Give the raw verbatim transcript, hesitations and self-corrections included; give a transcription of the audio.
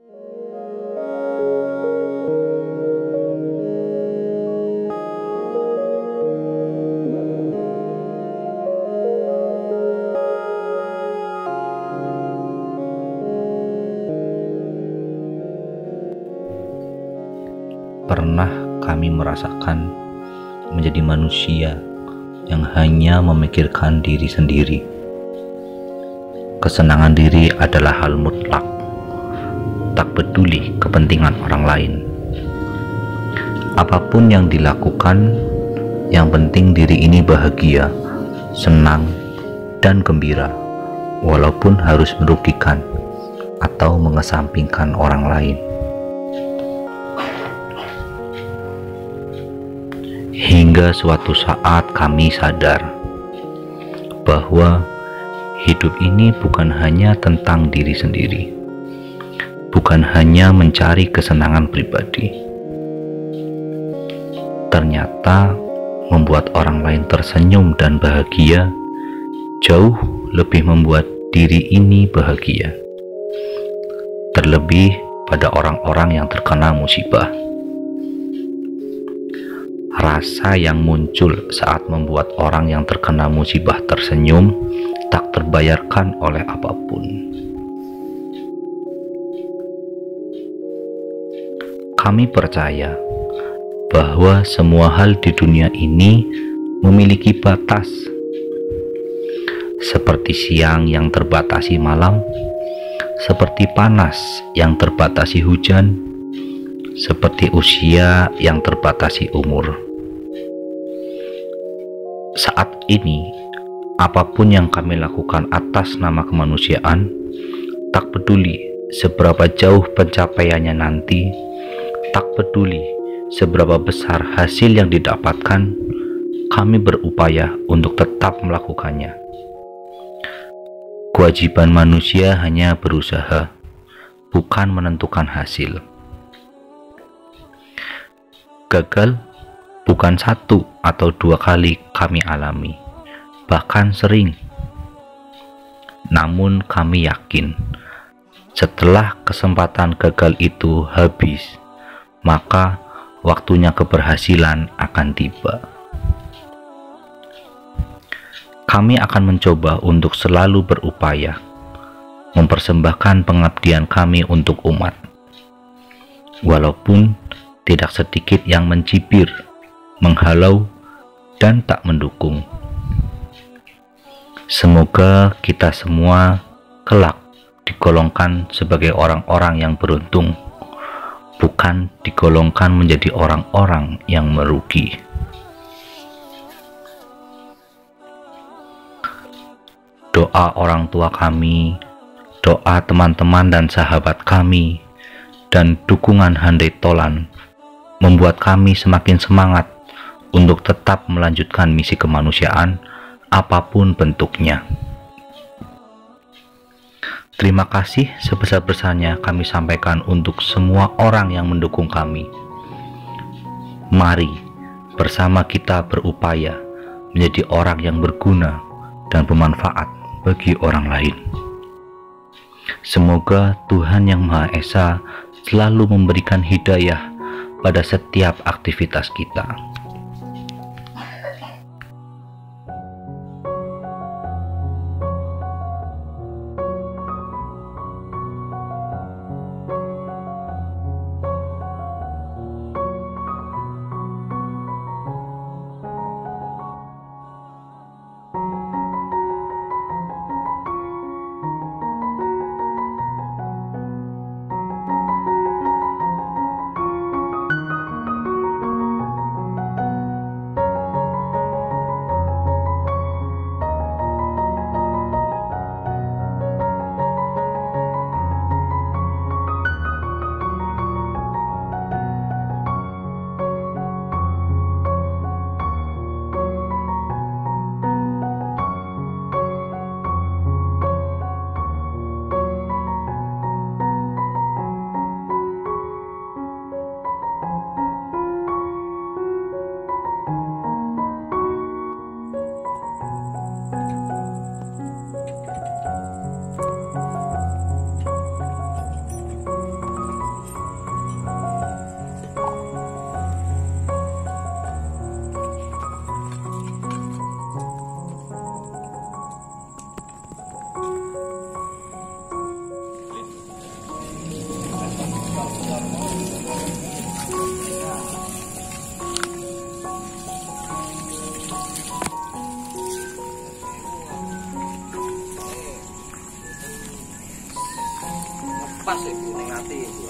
Pernah kami merasakan menjadi manusia yang hanya memikirkan diri sendiri. Kesenangan diri adalah hal mutlak, tak peduli kepentingan orang lain. Apapun yang dilakukan, yang penting diri ini bahagia, senang, dan gembira, walaupun harus merugikan atau mengesampingkan orang lain. Hingga suatu saat kami sadar bahwa hidup ini bukan hanya tentang diri sendiri, bukan hanya mencari kesenangan pribadi. Ternyata membuat orang lain tersenyum dan bahagia jauh lebih membuat diri ini bahagia. Terlebih pada orang-orang yang terkena musibah. Rasa yang muncul saat membuat orang yang terkena musibah tersenyum tak terbayarkan oleh apapun. Kami percaya bahwa semua hal di dunia ini memiliki batas, seperti siang yang terbatasi malam, seperti panas yang terbatasi hujan, seperti usia yang terbatasi umur. Saat ini, apapun yang kami lakukan atas nama kemanusiaan, tak peduli seberapa jauh pencapaiannya nanti, tak peduli seberapa besar hasil yang didapatkan, kami berupaya untuk tetap melakukannya. Kewajiban manusia hanya berusaha, bukan menentukan hasil. Gagal bukan satu atau dua kali kami alami, bahkan sering. Namun kami yakin, setelah kesempatan gagal itu habis, maka waktunya keberhasilan akan tiba. Kami akan mencoba untuk selalu berupaya, mempersembahkan pengabdian kami untuk umat. Walaupun tidak sedikit yang mencibir, menghalau, dan tak mendukung. Semoga kita semua kelak digolongkan sebagai orang-orang yang beruntung, bukan digolongkan menjadi orang-orang yang merugi. Doa orang tua kami, doa teman-teman dan sahabat kami, dan dukungan handai tolan membuat kami semakin semangat untuk tetap melanjutkan misi kemanusiaan apapun bentuknya. Terima kasih sebesar-besarnya kami sampaikan untuk semua orang yang mendukung kami. Mari bersama kita berupaya menjadi orang yang berguna dan bermanfaat bagi orang lain. Semoga Tuhan Yang Maha Esa selalu memberikan hidayah pada setiap aktivitas kita. pas iku ning ati iku.